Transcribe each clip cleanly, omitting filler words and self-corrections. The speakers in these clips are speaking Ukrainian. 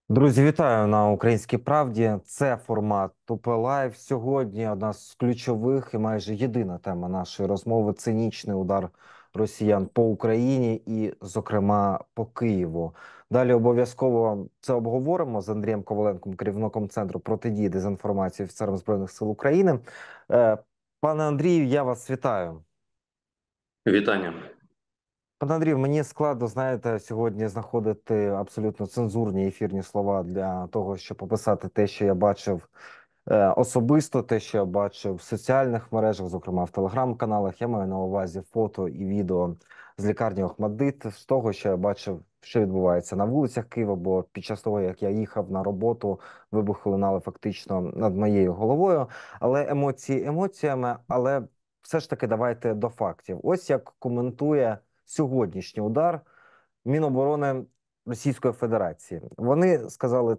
Друзі, вітаю на Українській правді. Це формат ТУП Лайв. Сьогодні одна з ключових і майже єдина тема нашої розмови цинічний удар росіян по Україні і, зокрема, по Києву. Далі обов'язково це обговоримо з Андрієм Коваленком, керівником центру протидії дезінформації офіцером Збройних сил України. Е, Пане Андрію, я вас вітаю. Вітання. Пане Андрію, мені складно, знаєте, сьогодні знаходити абсолютно цензурні ефірні слова для того, щоб описати те, що я бачив особисто, те, що я бачив в соціальних мережах, зокрема в телеграм-каналах. Я маю на увазі фото і відео з лікарні Охматдит, з того, що я бачив, що відбувається на вулицях Києва, бо під час того, як я їхав на роботу, вибухи лунали фактично над моєю головою. Але емоції емоціями, але все ж таки давайте до фактів. Ось як коментує сьогоднішній удар Міноборони Російської Федерації. Вони сказали,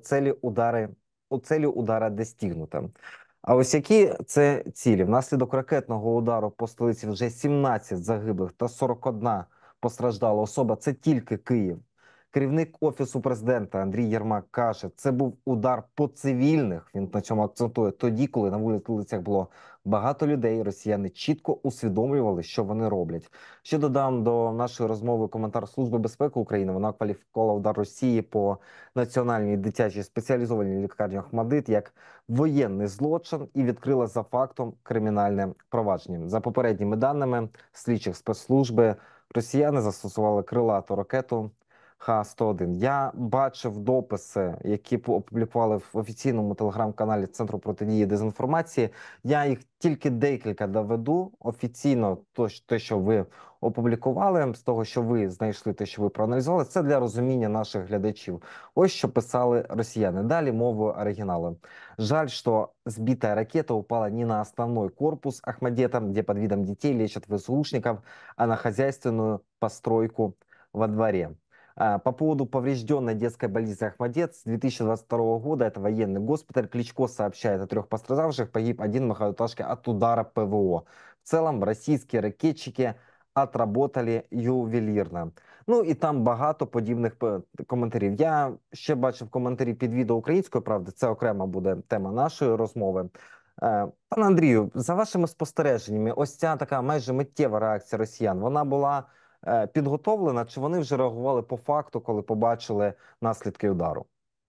цілі удара достигнуто. А ось які це цілі? Внаслідок ракетного удару по столиці вже 17 загиблих та 41 постраждала особа. Це тільки Київ. Керівник Офісу президента Андрій Єрмак каже, це був удар по цивільних. Він на цьому акцентує тоді, коли на вулицях було багато людей. Росіяни чітко усвідомлювали, що вони роблять. Ще додам до нашої розмови коментар Служби безпеки України. Вона кваліфікувала удар Росії по національній дитячій спеціалізованій лікарні Охматдит як воєнний злочин і відкрила за фактом кримінальне провадження. За попередніми даними слідчих спецслужби, росіяни застосували крилату ракету Х-101. Я бачив дописи, які опублікували в офіційному телеграм-каналі Центру протидії дезінформації. Я їх тільки декілька доведу. Офіційно те, що ви опублікували, з того, що ви знайшли, те, що ви проаналізували, це для розуміння наших глядачів. Ось що писали росіяни. Далі мовою оригіналу. Жаль, что сбитая ракета упала не на основной корпус Ахмадета, где под видом детей лечат ВСУшников, а на хозяйственную постройку во дворе. По поводу поврежденной детской больницы Ахмадет с 2022 года, это военный госпиталь, Кличко сообщает о 3 пострадавших, погиб один в многоэтажке от удара ПВО. В целом российские ракетчики отработали ювелірно. Ну і там багато подібних коментарів. Я ще бачив коментарі під відео Української правди. Це окрема буде тема нашої розмови. Пане Андрію, за вашими спостереженнями, ось ця така майже миттєва реакція росіян, вона була підготовлена, чи вони вже реагували по факту, коли побачили наслідки удару?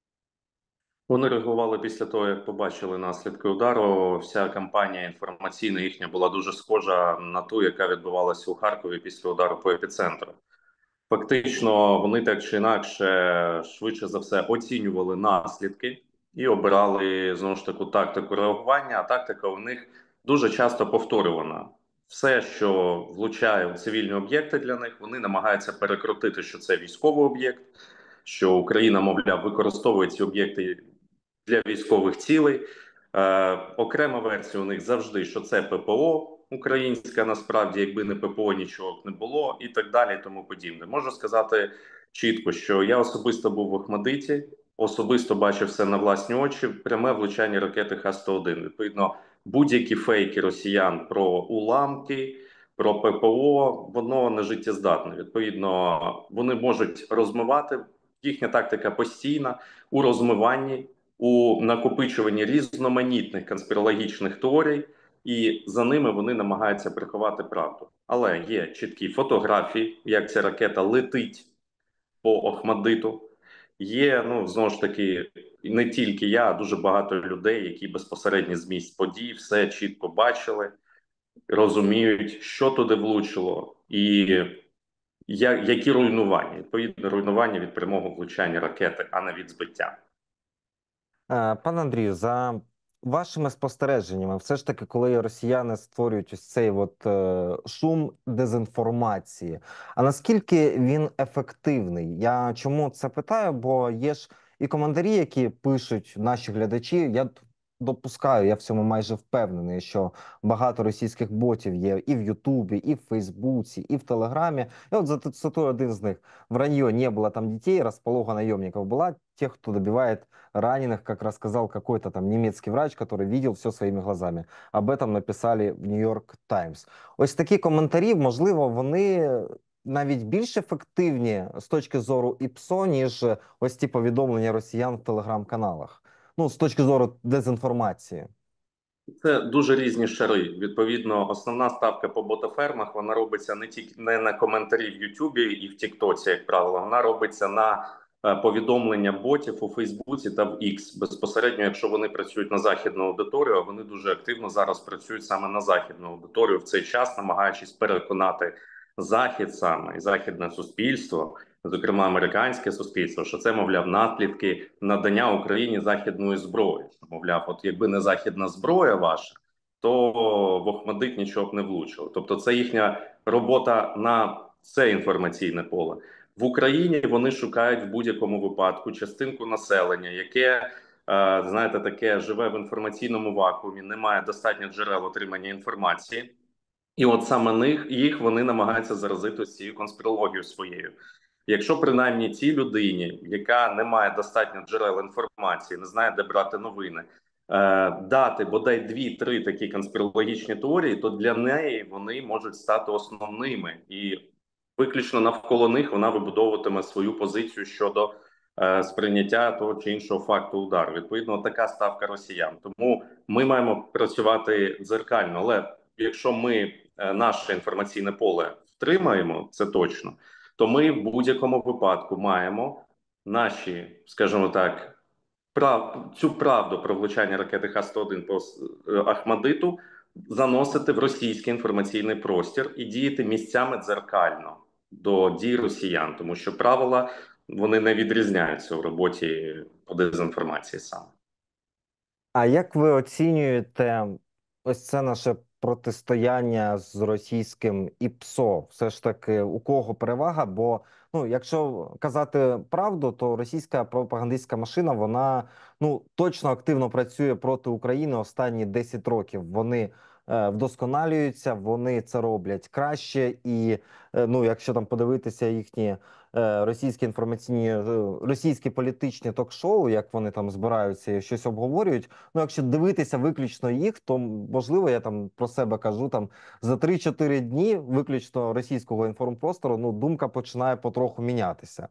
Вони реагували після того, як побачили наслідки удару. Вся кампанія інформаційна їхня була дуже схожа на ту, яка відбувалася у Харкові після удару по епіцентру. Фактично, вони так чи інакше, швидше за все, оцінювали наслідки і обирали знову ж таку тактику реагування. А тактика у них дуже часто повторювана. Все, що влучає в цивільні об'єкти для них, вони намагаються перекрутити, що це військовий об'єкт, що Україна, мовляв, використовує ці об'єкти для військових цілей. Окрема версія у них завжди, що це ППО українська, насправді, якби не ППО, нічого б не було, і так далі, і тому подібне. Можу сказати чітко, що я особисто був в Охмадиті, особисто бачив все на власні очі, пряме влучання ракети Х-101. Відповідно, будь-які фейки росіян про уламки, про ППО, воно не життєздатне. Відповідно, вони можуть розмивати. Їхня тактика постійна у розмиванні, у накопичуванні різноманітних конспірологічних теорій, і за ними вони намагаються приховати правду. Але є чіткі фотографії, як ця ракета летить по Охмадиту. Є, ну знову ж таки, не тільки я, а дуже багато людей, які безпосередньо з місць подій все чітко бачили, розуміють, що туди влучило, і які руйнування. Відповідно, руйнування від прямого влучання ракети, а не від збиття. Пане Андрію, за вашими спостереженнями, все ж таки, коли росіяни створюють ось цей шум дезінформації, а наскільки він ефективний? Я чому це питаю? Бо є ж і коментарі, які пишуть наші глядачі. Я допускаю, я в цьому майже впевнений, що багато російських ботів є і в Ютубі, і в Фейсбуці, і в Телеграмі. Я от зацитую один з них. Вранье, не было там детей, располога наемников была, тех, кто добивает раненых, как рассказал какой-то там немецкий врач, который видел все своими глазами. Об этом написали в Нью-Йорк Таймс. Ось такі коментарі, можливо, вони навіть більш ефективні з точки зору ІПСО, ніж ось ті повідомлення росіян в телеграм-каналах. Ну, з точки зору дезінформації. Це дуже різні шари. Відповідно, основна ставка по ботафермах вона робиться не на коментарі в Ютубі і в Тіктоці, як правило, вона робиться на повідомлення ботів у Фейсбуці та в X. Безпосередньо, якщо вони працюють на західну аудиторію, а вони дуже активно зараз працюють саме на західну аудиторію в цей час, намагаючись переконати захід саме і західне суспільство. Зокрема, американське суспільство, що це, мовляв, наслідки надання Україні західної зброї. Мовляв, от якби не західна зброя ваша, то в Охмадит нічого б не влучило. Тобто, це їхня робота на це інформаційне поле. В Україні вони шукають в будь-якому випадку частинку населення, яке знаєте, таке живе в інформаційному вакуумі, не має достатньо джерел отримання інформації. І от саме їх вони намагаються заразити цією конспірологією своєю. Якщо принаймні цій людині, яка не має достатньо джерел інформації, не знає, де брати новини, дати бодай 2-3 такі конспірологічні теорії, то для неї вони можуть стати основними, і виключно навколо них вона вибудовуватиме свою позицію щодо сприйняття того чи іншого факту удару. Відповідно, така ставка росіян. Тому ми маємо працювати дзеркально. Але якщо ми наше інформаційне поле втримаємо, це точно, то ми в будь-якому випадку маємо наші, скажімо так, цю правду про влучання ракети Х-101 по Ахмадиту заносити в російський інформаційний простір і діяти місцями дзеркально до дій росіян, тому що правила вони не відрізняються у роботі по дезінформації саме. А як ви оцінюєте ось це наше протистояння з російським ІПСО? Все ж таки, у кого перевага? Бо, ну, якщо казати правду, то російська пропагандистська машина, вона, ну, точно активно працює проти України останні 10 років. Вони вдосконалюються, вони це роблять краще. І, ну, якщо там подивитися їхні російські інформаційні, російські політичні ток-шоу, як вони там збираються і щось обговорюють. Ну, якщо дивитися виключно їх, то можливо, я там про себе кажу, там за 3-4 дні виключно російського інформпростору, ну, думка починає потроху мінятися.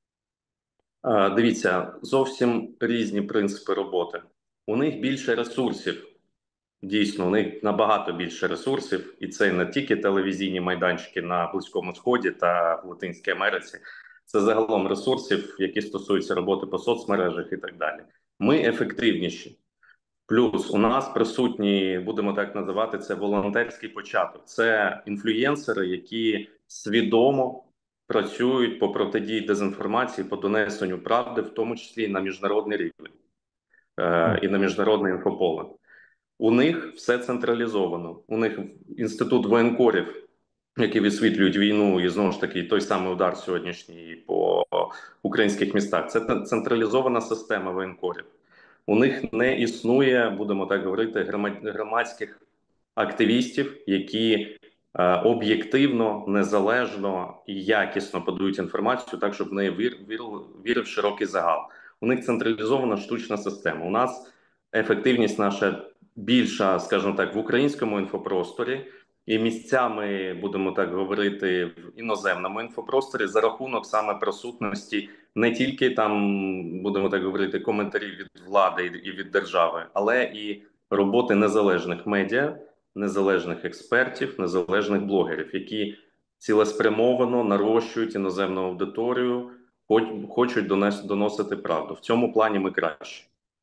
Дивіться, зовсім різні принципи роботи. У них більше ресурсів. Дійсно, у них набагато більше ресурсів, і це не тільки телевізійні майданчики на Близькому Сході та в Латинській Америці, це загалом ресурсів, які стосуються роботи по соцмережах і так далі. Ми ефективніші. Плюс у нас присутні, будемо так називати, це волонтерський початок. Це інфлюєнсери, які свідомо працюють по протидії дезінформації, по донесенню правди, в тому числі і на міжнародний рівень і на міжнародне інфополе. У них все централізовано. У них інститут воєнкорів, які висвітлюють війну, і знову ж таки той самий удар сьогоднішній по українських містах. Це централізована система воєнкорів. У них не існує, будемо так говорити, громадських активістів, які об'єктивно, незалежно і якісно подають інформацію, так щоб в неї вірив широкий загал. У них централізована штучна система. У нас ефективність наша більша, скажімо так, в українському інфопросторі і місцями, будемо так говорити, в іноземному інфопросторі за рахунок саме присутності не тільки там, будемо так говорити, коментарів від влади і від держави, але і роботи незалежних медіа, незалежних експертів, незалежних блогерів, які цілеспрямовано нарощують іноземну аудиторію, хочуть доносити правду. В цьому плані ми краще.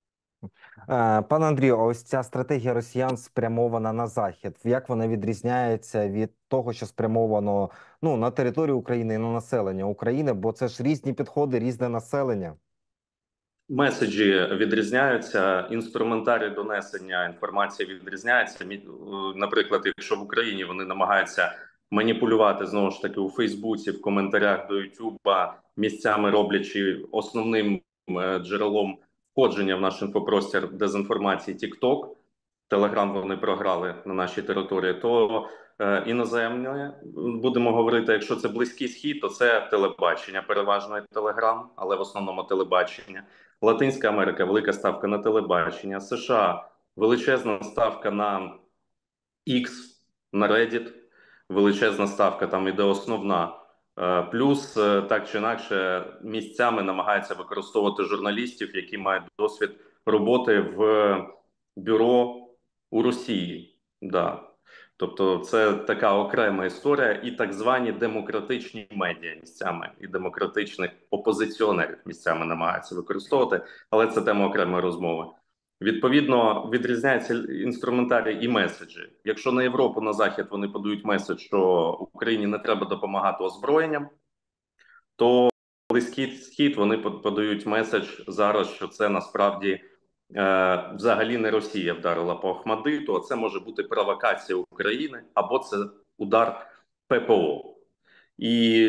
Пане Андрію, а ось ця стратегія росіян спрямована на захід. Як вона відрізняється від того, що спрямовано, ну, на територію України і на населення України? Бо це ж різні підходи, різне населення. Меседжі відрізняються, інструментарій донесення інформації відрізняється. Наприклад, якщо в Україні вони намагаються маніпулювати знову ж таки у Фейсбуці, в коментарях до Ютуба, місцями роблячи основним джерелом входження в наш інфопростір дезінформації TikTok, Telegram вони програли на нашій території, то іноземне, будемо говорити, якщо це Близький Схід, то це телебачення, переважно Telegram, але в основному телебачення. Латинська Америка, велика ставка на телебачення. США, величезна ставка на X, на Reddit, величезна ставка, там іде основна Плюс, так чи інакше, місцями намагаються використовувати журналістів, які мають досвід роботи в бюро у Росії. Да. Тобто, це така окрема історія, і так звані демократичні медіа місцями, і демократичних опозиціонерів місцями намагаються використовувати, але це тема окремої розмови. Відповідно, відрізняється інструментарій і меседжі. Якщо на Європу, на Захід вони подають меседж, що Україні не треба допомагати озброєнням, то Близький Схід вони подають меседж зараз, що це насправді взагалі не Росія вдарила по Ахмадиту, а це може бути провокація України або це удар ППО. І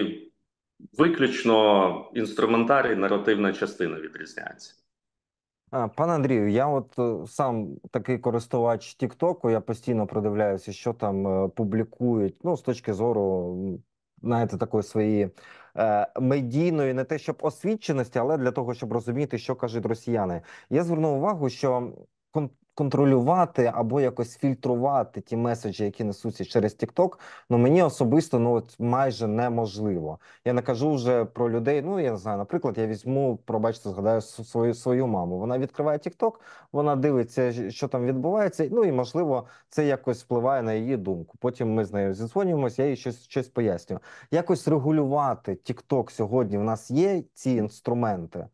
виключно інструментарій, наративна частина відрізняється. Пане Андрію, я от сам такий користувач Тіктоку, я постійно продивляюся, що там публікують, ну, з точки зору, знаєте, такої своєї медійної, не те щоб освіченості, але для того, щоб розуміти, що кажуть росіяни. Я звернув увагу, що контролювати або якось фільтрувати ті меседжі, які несуться через TikTok, ну мені особисто ну от майже неможливо. Я не кажу вже про людей. Ну я не знаю, наприклад, я візьму, пробачте, згадаю свою маму. Вона відкриває TikTok, вона дивиться, що там відбувається. Ну і можливо, це якось впливає на її думку. Потім ми з нею зідзвонюємося, я їй щось пояснюю. Якось регулювати TikTok сьогодні. В нас є ці інструменти.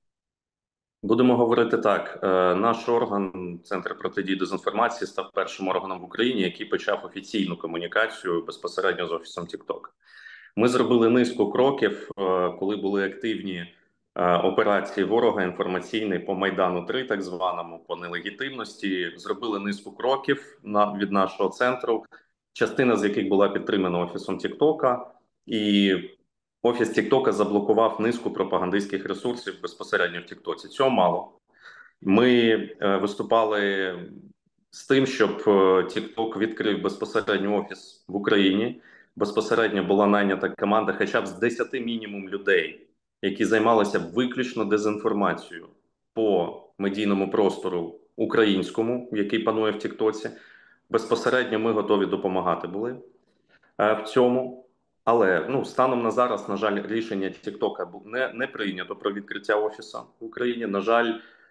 Будемо говорити так. Наш орган, Центр протидії дезінформації, став першим органом в Україні, який почав офіційну комунікацію безпосередньо з офісом TikTok. Ми зробили низку кроків, коли були активні операції ворога інформаційний по Майдану 3, так званому, по нелегітимності. Зробили низку кроків від нашого центру, частина з яких була підтримана офісом Тіктока, і офіс Тіктока заблокував низку пропагандистських ресурсів безпосередньо в Тіктоці. Цього мало. Ми виступали з тим, щоб TikTok відкрив безпосередньо офіс в Україні. Безпосередньо була найнята команда, хоча б з 10 мінімум людей, які займалися виключно дезінформацією по медійному простору українському, який панує в Тіктоці. Безпосередньо ми готові допомагати були в цьому. Але ну, станом на зараз, на жаль, рішення TikTok не прийнято про відкриття офісу в Україні. На жаль,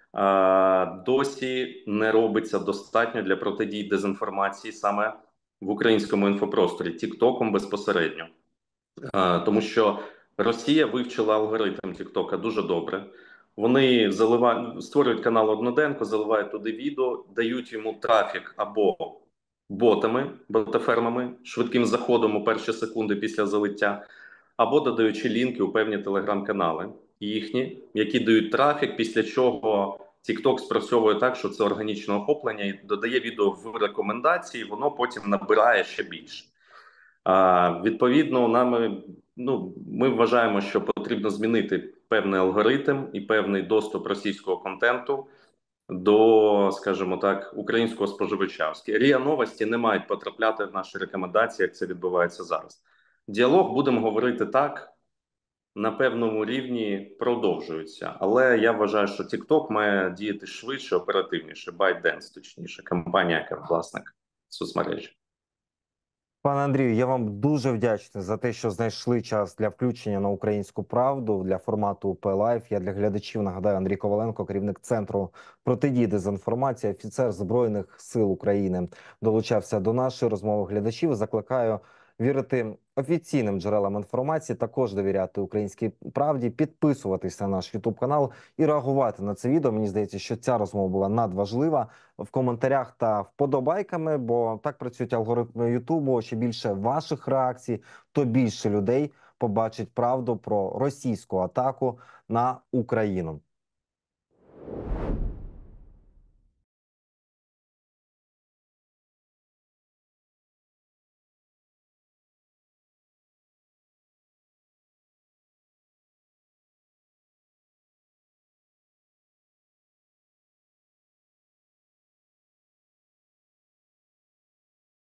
досі не робиться достатньо для протидії дезінформації саме в українському інфопросторі TikTok безпосередньо. Тому що Росія вивчила алгоритм TikTok дуже добре. Вони створюють канал Одноденко, заливають туди відео, дають йому трафік або ботами, ботафермами, швидким заходом у перші секунди після залиття, або додаючи лінки у певні телеграм-канали їхні, які дають трафік, після чого TikTok спрацьовує так, що це органічне охоплення і додає відео в рекомендації, воно потім набирає ще більше. Відповідно, ми вважаємо, що потрібно змінити певний алгоритм і певний доступ російського контенту до, скажімо так, українського споживача. РІА Новості не мають потрапляти в наші рекомендації, як це відбувається зараз. Діалог, будемо говорити так, на певному рівні продовжується. Але я вважаю, що TikTok має діяти швидше, оперативніше, ByteDance, точніше, компанія, яка власник соцмережі. Пане Андрію, я вам дуже вдячний за те, що знайшли час для включення на Українську правду для формату УП Лайф. Я для глядачів нагадаю, Андрій Коваленко, керівник центру протидії дезінформації, офіцер Збройних сил України, долучався до нашої розмови глядачів. Закликаю вірити офіційним джерелам інформації, також довіряти Українській правді, підписуватись на наш YouTube канал і реагувати на це відео. Мені здається, що ця розмова була надважлива. В коментарях та вподобайками, бо так працюють алгоритми Ютубу. Ще більше ваших реакцій, то більше людей побачить правду про російську атаку на Україну.